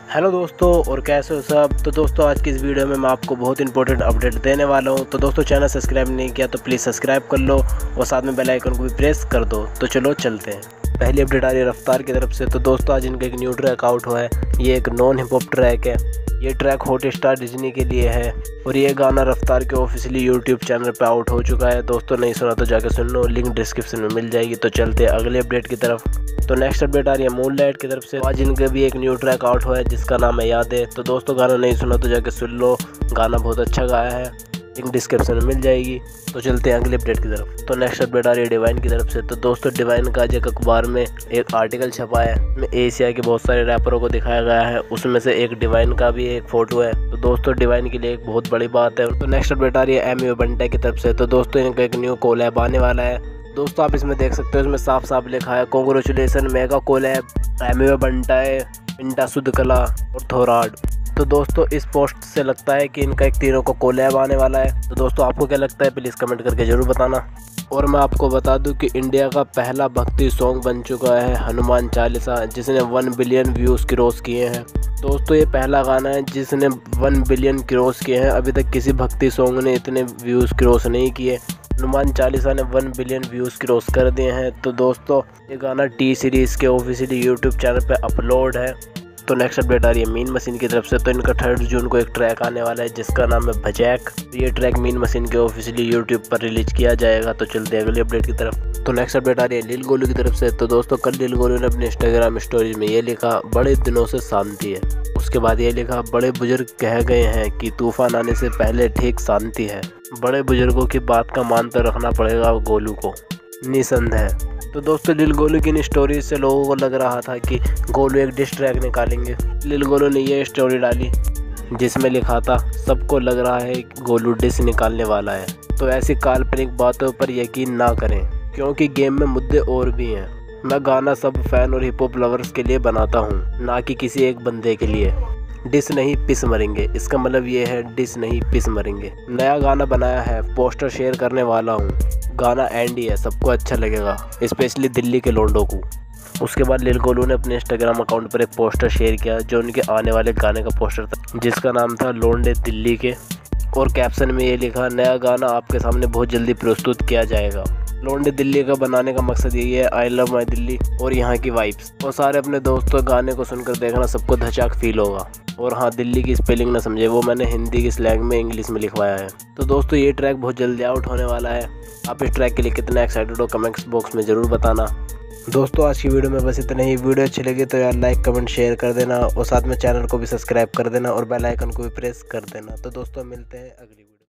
Hello दोस्तों, और कैसे हो सब। तो दोस्तों आज की इस वीडियो में मैं आपको बहुत इंपॉर्टेंट अपडेट देने वाला हूं। तो दोस्तों चैनल सब्सक्राइब नहीं किया तो प्लीज़ सब्सक्राइब कर लो और साथ में बेल आइकन को भी प्रेस कर दो। तो चलो चलते हैं। पहली अपडेट आ रही है रफ्तार की तरफ से। तो दोस्तों आज इनका एक न्यू ट्रैक आउट हुआ है। ये एक नॉन हिप हॉप ट्रैक है। ये ट्रैक हॉटस्टार डिज्नी के लिए है और ये गाना रफ्तार के ऑफिशियली यूट्यूब चैनल पे आउट हो चुका है। दोस्तों नहीं सुना तो जाके सुन लो, लिंक डिस्क्रिप्शन में मिल जाएगी। तो चलते हैं अगले अपडेट की तरफ। तो नेक्स्ट अपडेट आ रही है मूनलाइट की तरफ से। आज इनका भी एक न्यू ट्रैक आउट हुआ है जिसका नाम है याद है। तो दोस्तों गाना नहीं सुना तो जाके सुन लो, गाना बहुत अच्छा गाया है, लिंक डिस्क्रिप्शन में मिल जाएगी। तो चलते हैं अगले अपडेट की तरफ। तो नेक्स्ट अपडेट आ रही है डिवाइन की तरफ से। तो दोस्तों डिवाइन का आज एक अखबार में एक आर्टिकल छपा है, में एशिया के बहुत सारे रैपरों को दिखाया गया है। उसमें से एक डिवाइन का भी एक फोटो है। तो दोस्तों डिवाइन के लिए एक बहुत बड़ी बात है। तो नेक्स्ट अपडेट आ रही है एमियो बंटा की तरफ से। तो दोस्तों इनका एक न्यू कोलैब आने वाला है। दोस्तों आप इसमें देख सकते हो, इसमें साफ साफ लिखा है कांग्रेचुलेसन मेगा कोलैब एमियो बंटाए, पिंटा सुदकला और थोराड। तो दोस्तों इस पोस्ट से लगता है कि इनका एक तीनों को कोलैब आने वाला है। तो दोस्तों आपको क्या लगता है प्लीज़ कमेंट करके ज़रूर बताना। और मैं आपको बता दूं कि इंडिया का पहला भक्ति सॉन्ग बन चुका है हनुमान चालीसा, जिसने 1 बिलियन व्यूज़ क्रॉस किए हैं। दोस्तों ये पहला गाना है जिसने 1 बिलियन क्रॉस किए हैं। अभी तक किसी भक्ति सॉन्ग ने इतने व्यूज़ क्रॉस नहीं किए। हनुमान चालीसा ने 1 बिलियन व्यूज़ क्रॉस कर दिए हैं। तो दोस्तों ये गाना टी सीरीज़ के ऑफिशियली यूट्यूब चैनल पे अपलोड है। तो नेक्स्ट अपडेट आ रही है मीन मशीन की तरफ से। तो इनका 3 जून को एक ट्रैक आने वाला है जिसका नाम है भजैक। ये ट्रैक मीन मशीन के ऑफिशियली यूट्यूब पर रिलीज किया जाएगा। तो चलते हैं अगले अपडेट की तरफ। तो नेक्स्ट अपडेट आ रही है लिल गोलू की तरफ से। तो दोस्तों कल लिल गोलू ने अपने इंस्टाग्राम स्टोरी में ये लिखा, बड़े दिनों से शांति है। उसके बाद ये लिखा, बड़े बुजुर्ग कह गए हैं कि तूफान आने से पहले ठीक शांति है। बड़े बुजुर्गों की बात का मान तो रखना पड़ेगा गोलू को, निसंदेह। तो दोस्तों लिल गोलू की इन स्टोरी से लोगों को लग रहा था कि गोलू एक डिस ट्रैक निकालेंगे। लिल गोलू ने ये स्टोरी डाली जिसमें लिखा था, सबको लग रहा है गोलू डिस निकालने वाला है। तो ऐसी काल्पनिक बातों पर यकीन ना करें क्योंकि गेम में मुद्दे और भी हैं। मैं गाना सब फैन और हिप हॉप लवर्स के लिए बनाता हूँ, ना कि किसी एक बंदे के लिए। डिस नहीं पिस मरेंगे, इसका मतलब ये है डिस नहीं पिस मरेंगे। नया गाना बनाया है, पोस्टर शेयर करने वाला हूँ। गाना एंडी है, सबको अच्छा लगेगा, स्पेशली दिल्ली के लोंडों को। उसके बाद लिल गोलू ने अपने इंस्टाग्राम अकाउंट पर एक पोस्टर शेयर किया जो उनके आने वाले गाने का पोस्टर था, जिसका नाम था लोंडे दिल्ली के। और कैप्शन में ये लिखा, नया गाना आपके सामने बहुत जल्दी प्रस्तुत किया जाएगा। लोंडे दिल्ली का बनाने का मकसद यही है, आई लव माई दिल्ली और यहाँ की वाइब्स। और सारे अपने दोस्तों गाने को सुनकर देखना, सबको धचाक फील होगा। और हाँ, दिल्ली की स्पेलिंग ना समझे, वो मैंने हिंदी की स्लैंग में इंग्लिश में लिखवाया है। तो दोस्तों ये ट्रैक बहुत जल्दी आउट होने वाला है। आप इस ट्रैक के लिए कितना एक्साइटेड हो कमेंट्स बॉक्स में ज़रूर बताना। दोस्तों आज की वीडियो में बस इतना ही। वीडियो अच्छी लगी तो यार लाइक कमेंट शेयर कर देना और साथ में चैनल को भी सब्सक्राइब कर देना और बेल आइकन को भी प्रेस कर देना। तो दोस्तों मिलते हैं अगली वीडियो।